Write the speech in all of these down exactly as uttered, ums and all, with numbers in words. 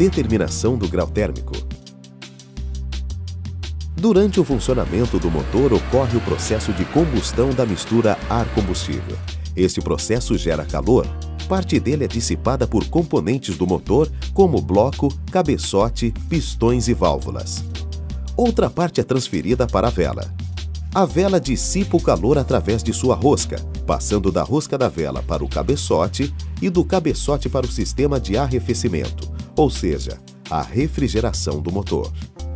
Determinação do grau térmico. Durante o funcionamento do motor ocorre o processo de combustão da mistura ar-combustível. Este processo gera calor. Parte dele é dissipada por componentes do motor, como bloco, cabeçote, pistões e válvulas. Outra parte é transferida para a vela. A vela dissipa o calor através de sua rosca, passando da rosca da vela para o cabeçote e do cabeçote para o sistema de arrefecimento, ou seja, a refrigeração do motor.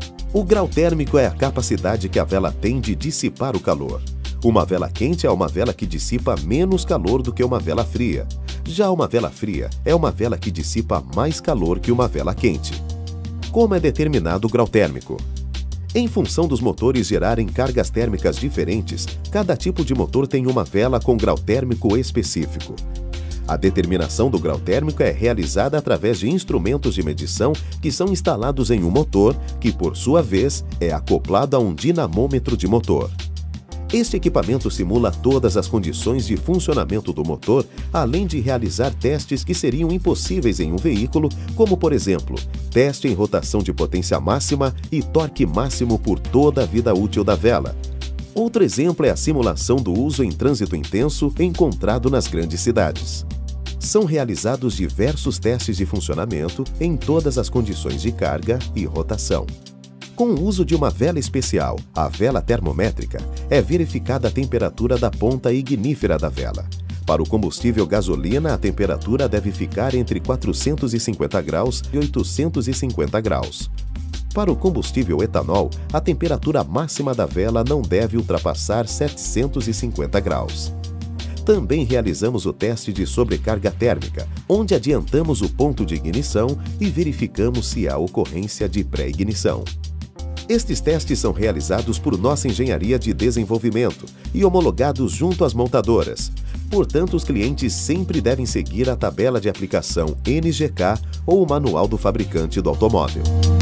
O grau térmico é a capacidade que a vela tem de dissipar o calor. Uma vela quente é uma vela que dissipa menos calor do que uma vela fria. Já uma vela fria é uma vela que dissipa mais calor que uma vela quente. Como é determinado o grau térmico? Em função dos motores gerarem cargas térmicas diferentes, cada tipo de motor tem uma vela com grau térmico específico. A determinação do grau térmico é realizada através de instrumentos de medição que são instalados em um motor, que por sua vez é acoplado a um dinamômetro de motor. Este equipamento simula todas as condições de funcionamento do motor, além de realizar testes que seriam impossíveis em um veículo, como por exemplo, teste em rotação de potência máxima e torque máximo por toda a vida útil da vela. Outro exemplo é a simulação do uso em trânsito intenso encontrado nas grandes cidades. São realizados diversos testes de funcionamento em todas as condições de carga e rotação. Com o uso de uma vela especial, a vela termométrica, é verificada a temperatura da ponta ignífera da vela. Para o combustível gasolina, a temperatura deve ficar entre quatrocentos e cinquenta graus e oitocentos e cinquenta graus. Para o combustível etanol, a temperatura máxima da vela não deve ultrapassar setecentos e cinquenta graus. Também realizamos o teste de sobrecarga térmica, onde adiantamos o ponto de ignição e verificamos se há ocorrência de pré-ignição. Estes testes são realizados por nossa engenharia de desenvolvimento e homologados junto às montadoras. Portanto, os clientes sempre devem seguir a tabela de aplicação N G K ou o manual do fabricante do automóvel.